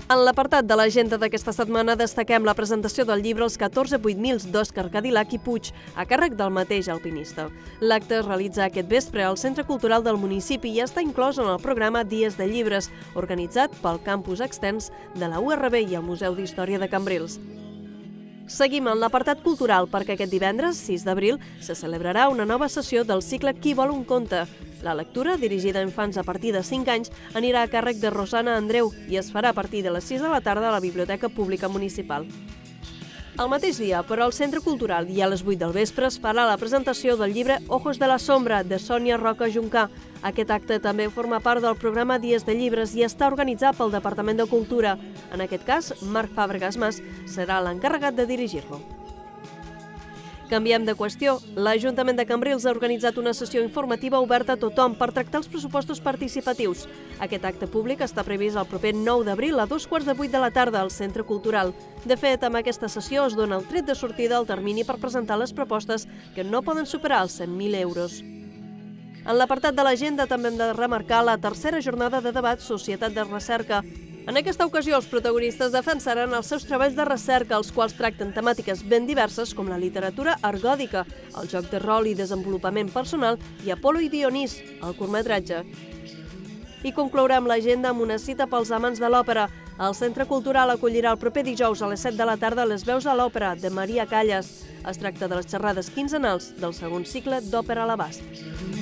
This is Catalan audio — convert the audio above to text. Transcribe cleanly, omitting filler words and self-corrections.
En l'apartat de l'agenda d'aquesta setmana destaquem la presentació del llibre Els 14 8000 d'Òscar Cadillac i Puig, a càrrec del mateix alpinista. L'acte es realitza aquest vespre al Centre Cultural del municipi i està inclòs en el programa Dies de Llibres, organitzat pel campus extens de la URB i el Museu d'Història de Cambrils. Seguim en l'apartat cultural perquè aquest divendres, 6 d'abril, se celebrarà una nova sessió del cicle Qui vol un conte. La lectura, dirigida a infants a partir de 5 anys, anirà a càrrec de Rosana Andreu i es farà a partir de les 6 de la tarda a la Biblioteca Pública Municipal. El mateix dia, però al Centre Cultural i a les 8 del vespre es farà la presentació del llibre Ojos de la Sombra, de Sònia Roca Juncà. Aquest acte també forma part del programa Dies de Llibres i està organitzat pel Departament de Cultura. En aquest cas, Marc Fàbregas Mas serà l'encarregat de dirigir-lo. Canviem de qüestió. L'Ajuntament de Cambrils ha organitzat una sessió informativa oberta a tothom per tractar els pressupostos participatius. Aquest acte públic està previst el proper 9 d'abril a 7:45 de la tarda al Centre Cultural. De fet, amb aquesta sessió es dona el tret de sortida al termini per presentar les propostes que no poden superar els 100.000 euros. En l'apartat de l'agenda també hem de remarcar la tercera jornada de debat Societat de Recerca. En aquesta ocasió, els protagonistes defensaran els seus treballs de recerca, els quals tracten temàtiques ben diverses com la literatura argòdica, el joc de rol i desenvolupament personal i Apolo i Dionís, el curtmetratge. I conclourem l'agenda amb una cita pels amants de l'òpera. El Centre Cultural acollirà el proper dijous a les 7 de la tarda Les veus a l'òpera, de Maria Callas. Es tracta de les xerrades quinzenals del segon cicle d'Òpera a l'Abast.